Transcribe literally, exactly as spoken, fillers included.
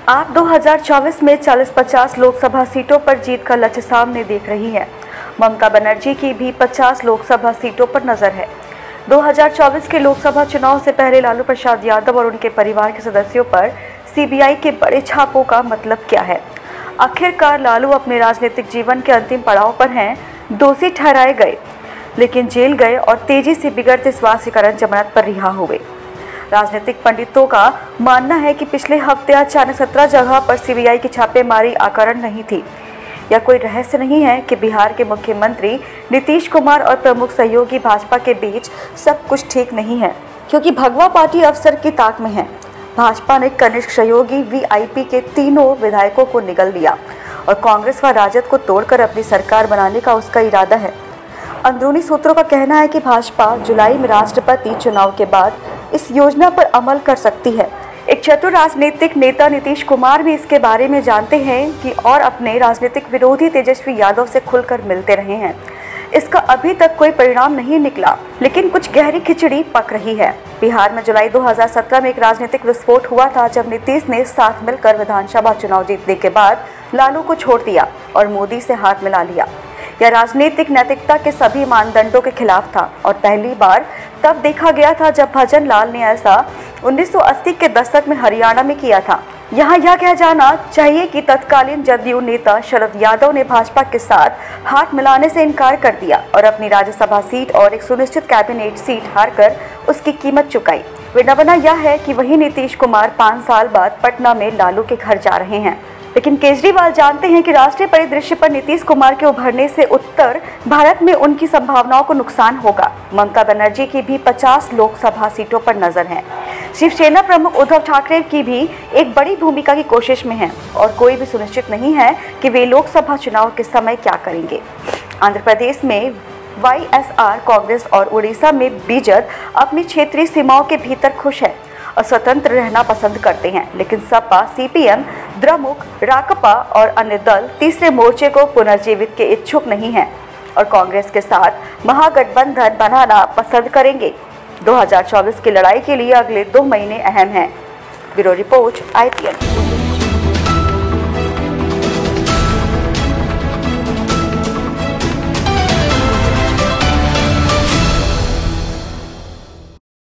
आप दो हज़ार चौबीस में चालीस पचास लोकसभा सीटों पर जीत का लक्ष्य सामने देख रही हैं। ममता बनर्जी की भी पचास लोकसभा सीटों पर नजर है। दो हज़ार चौबीस के लोकसभा चुनाव से पहले लालू प्रसाद यादव और उनके परिवार के सदस्यों पर सीबीआई के बड़े छापों का मतलब क्या है? आखिरकार लालू अपने राजनीतिक जीवन के अंतिम पड़ाव पर हैं। दोषी ठहराए गए लेकिन जेल गए और तेजी से बिगड़ते स्वास्थ्य कारण जमानत पर रिहा हुए। राजनीतिक पंडितों का मानना है कि पिछले हफ्ते अचानक सत्रह जगह पर सीबीआई की छापेमारी अकारण नहीं थी। यह कोई रहस्य नहीं है कि बिहार के मुख्यमंत्री नीतीश कुमार और प्रमुख सहयोगी भाजपा के बीच सब कुछ ठीक नहीं है, क्योंकि भगवा पार्टी अफसर की ताक में है। भाजपा ने कनिष्ठ सहयोगी वीआईपी के तीनों विधायकों को निगल दिया और कांग्रेस व राजद को तोड़कर अपनी सरकार बनाने का उसका इरादा है। अंदरूनी सूत्रों का कहना है कि भाजपा जुलाई में राष्ट्रपति चुनाव के बाद इस योजना पर अमल कर सकती है। एक चतुर राजनीतिक नेता नीतीश कुमार भी इसके बारे में जानते हैं कि और अपने राजनीतिक विरोधी तेजस्वी यादव से खुलकर मिलते रहे हैं। इसका अभी तक कोई परिणाम नहीं निकला, लेकिन कुछ गहरी खिचड़ी पक रही है। बिहार में जुलाई दो हज़ार सत्रह में एक राजनीतिक विस्फोट हुआ था, जब नीतीश ने साथ मिलकर विधानसभा चुनाव जीतने के बाद लालू को छोड़ दिया और मोदी से हाथ मिला लिया। यह राजनीतिक नैतिकता के सभी मानदंडों के खिलाफ था और पहली बार तब देखा गया था जब भजन लाल ने ऐसा उन्नीस सौ अस्सी के दशक में हरियाणा में किया था। यहाँ यह कहा जाना चाहिए कि तत्कालीन जदयू नेता शरद यादव ने भाजपा के साथ हाथ मिलाने से इनकार कर दिया और अपनी राज्यसभा सीट और एक सुनिश्चित कैबिनेट सीट हारकर उसकी कीमत चुकाई। विडंबना यह है कि वही नीतीश कुमार पाँच साल बाद पटना में लालू के घर जा रहे हैं, लेकिन केजरीवाल जानते हैं कि राष्ट्रीय परिदृश्य पर नीतीश कुमार के उभरने से उत्तर भारत में उनकी संभावनाओं को नुकसान होगा। ममता बनर्जी की भी पचास लोकसभा सीटों पर नजर है। शिवसेना प्रमुख उद्धव ठाकरे की भी एक बड़ी भूमिका की कोशिश में है और कोई भी सुनिश्चित नहीं है कि वे लोकसभा चुनाव के समय क्या करेंगे। आंध्र प्रदेश में वाईएसआर कांग्रेस और उड़ीसा में बीजेपी अपनी क्षेत्रीय सीमाओं के भीतर खुश है और स्वतंत्र रहना पसंद करते हैं, लेकिन सपा, सीपीएम, द्रमुक, राकपा और अन्य दल तीसरे मोर्चे को पुनर्जीवित के इच्छुक नहीं हैं और कांग्रेस के साथ महागठबंधन बनाना पसंद करेंगे। दो हज़ार चौबीस की लड़ाई के लिए अगले दो महीने अहम हैं। Bureau report I P N.